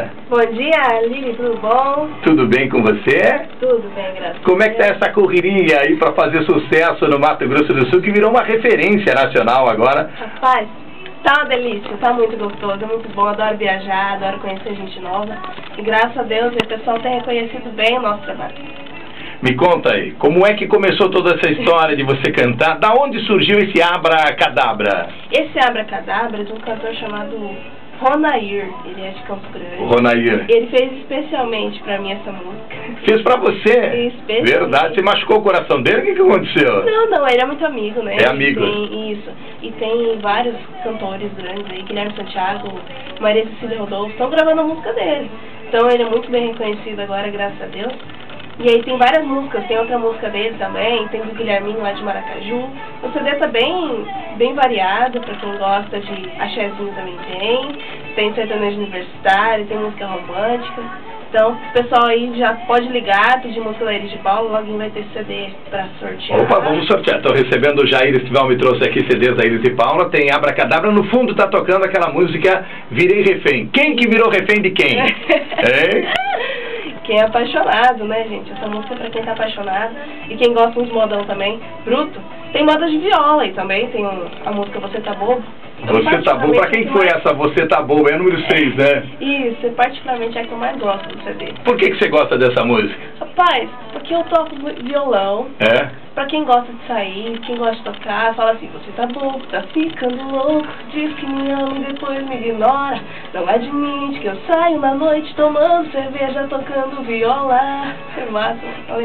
dia. Bom dia, Lili, tudo bom? Tudo bem com você? Tudo bem, graças a Deus. Como é que tá essa correria aí para fazer sucesso no Mato Grosso do Sul, que virou uma referência nacional agora? Rapaz, tá uma delícia, tá muito gostoso, é muito bom, adoro viajar, adoro conhecer gente nova. E graças a Deus o pessoal tem reconhecido bem o nosso trabalho. Me conta aí, como é que começou toda essa história de você cantar? Da onde surgiu esse Abracadabra? Esse Abracadabra é de um cantor chamado Ronair, ele é de Campo Grande. O Ronair. Ele fez especialmente pra mim essa música. Fez pra você? Especialmente. Verdade, você machucou o coração dele? O que aconteceu? Não, ele é muito amigo, né? É amigo? Isso. E tem vários cantores grandes aí, Guilherme Santiago, Maria Cecília Rodolfo, estão gravando a música dele. Então ele é muito bem reconhecido agora, graças a Deus. E aí tem várias músicas, tem outra música dele também, tem do Guilherminho lá de Maracaju. O CD tá bem variado, pra quem gosta de axézinho também tem sertanejo universitário, tem música romântica. Então, o pessoal aí já pode ligar, pedir música da Iris de Paulo, logo vai ter CD pra sortear. Opa, vamos sortear. Estou recebendo o Jair Estival, me trouxe aqui CDs da Iris de Paula, tem Abracadabra, no fundo tá tocando aquela música Virei Refém. Quem que virou refém de quem? Hein? Quem é apaixonado, né, gente? Essa música é pra quem tá apaixonado. E quem gosta uns modão também, bruto. Tem moda de viola aí também, tem a música Você Tá Bobo. Você Tá Bobo, pra quem foi essa Você Tá Bobo? É a número 6, né? Isso, particularmente é a que eu mais gosto do CD. Por que você gosta dessa música? Rapaz, porque eu toco violão. É? Pra quem gosta de sair, quem gosta de tocar, fala assim: você tá bobo, tá ficando louco, diz que me ama e depois me ignora. Não admite que eu saio na noite tomando cerveja, tocando viola. É massa.